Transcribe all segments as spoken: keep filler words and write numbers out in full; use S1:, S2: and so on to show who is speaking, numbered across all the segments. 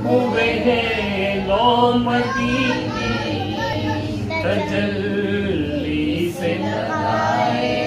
S1: हुए हैं लो मदीने तजल्ली से लगाए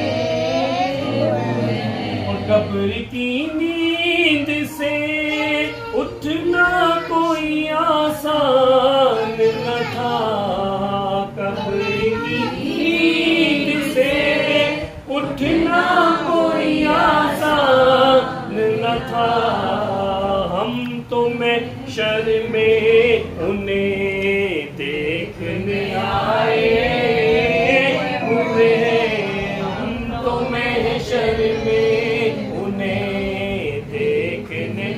S1: और कब्र की नींद से उठना कोई आसान न था। कब्र की नींद से उठना कोई आसान न था। हम तो महशर में उन्हें देखने आए हुए हैं। हम तो महशर में उन्हें देखने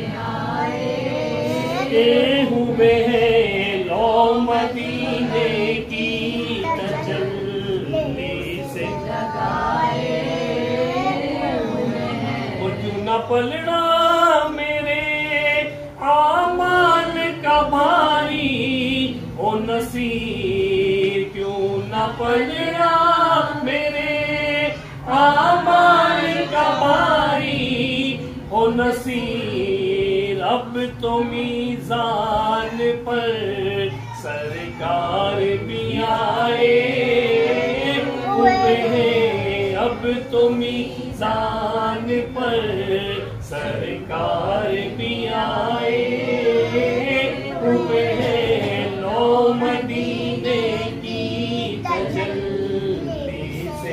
S1: आए हुए हैं। लो मदीने की तजल्ली से जगाए वो क्यों न पलड़ा मेरे आमाल का भारी ओ नसीर क्यों न पलड़ा मेरे आमाल का भारी ओ नसीर। अब तो मीज़ान पर सरकार भी आए हुए हैं। अब तो मीज़ान पर सरकार भी आए हुए हैं। लो मदीने की तजल्ली से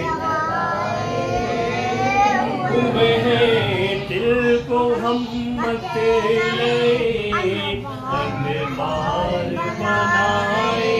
S1: हुए हैं। दिल को हम मत ले अनबार बनाए